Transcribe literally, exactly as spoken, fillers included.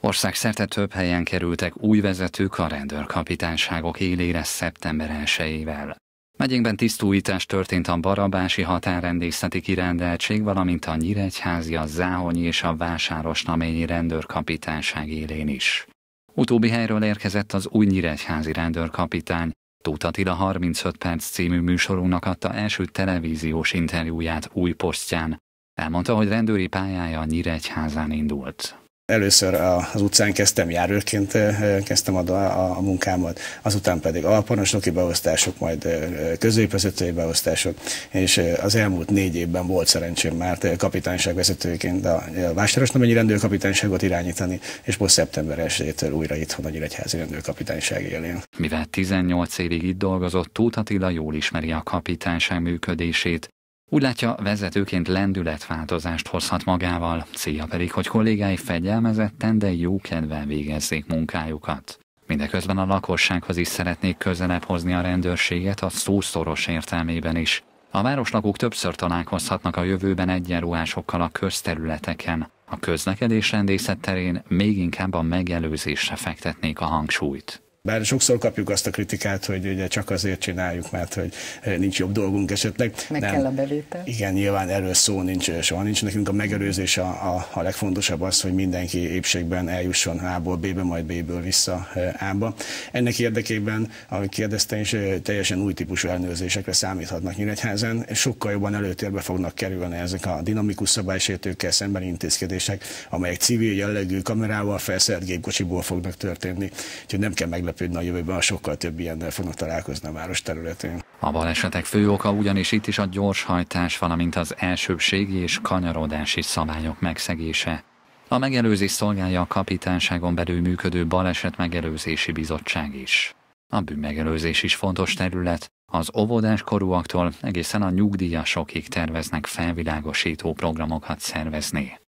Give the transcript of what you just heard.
Országszerte több helyen kerültek új vezetők a rendőrkapitányságok élére szeptember elsejével. Megyénkben tisztújítás történt a Barabási határrendészeti kirendeltség, valamint a Nyíregyházi, a Záhonyi és a Vásárosnaményi rendőrkapitányság élén is. Utóbbi helyről érkezett az új nyíregyházi rendőrkapitány. Tóth Attila harmincöt perc című műsorunknak adta első televíziós interjúját új posztján. Elmondta, hogy rendőri pályája a Nyíregyházán indult. Először az utcán kezdtem, járőrként kezdtem a, a, a munkámat, azután pedig alparancsnoki beosztások, majd középvezetői beosztások, és az elmúlt négy évben volt szerencsém már kapitányság vezetőként a Vásárosnaményi rendőrkapitányságot irányítani, és most szeptember elsejétől újra itthon a Nyíregyházi rendőrkapitányság élén. Mivel tizennyolc évig itt dolgozott, Tóth Attila jól ismeri a kapitányság működését. Úgy látja, vezetőként lendületváltozást hozhat magával, célja pedig, hogy kollégái fegyelmezetten, de jókedvel végezzék munkájukat. Mindeközben a lakossághoz is szeretnék közelebb hozni a rendőrséget a szó szoros értelmében is. A városlakók többször találkozhatnak a jövőben egyenruhásokkal a közterületeken. A közlekedésrendészet terén még inkább a megelőzésre fektetnék a hangsúlyt. Bár sokszor kapjuk azt a kritikát, hogy ugye csak azért csináljuk, mert hogy nincs jobb dolgunk esetleg. Meg Nem. kell a bevétel. Igen, nyilván erről szó nincs, soha nincs. Nekünk a megelőzés a, a, a legfontosabb az, hogy mindenki épségben eljusson A-ból B-be, majd B-ből vissza A-ba. Ennek érdekében, ahogy kérdeztem is, teljesen új típusú ellenőrzésekre számíthatnak Nyíregyházán, és sokkal jobban előtérbe fognak kerülni ezek a dinamikus szabálysértőkkel szembeni intézkedések, amelyek civil jellegű kamerával felszerelt gépkocsiból fognak történni. Úgyhogy nem kell meglepődni a jövőben, sokkal több ilyennel fognak találkozni a város területén. A balesetek fő oka ugyanis itt is a gyorshajtás, valamint az elsőbbségi és kanyarodási szabályok megszegése. A megelőzés szolgálja a kapitányságon belül működő baleset megelőzési bizottság is. A bűnmegelőzés is fontos terület, az óvodás korúaktól egészen a nyugdíjasokig terveznek felvilágosító programokat szervezni.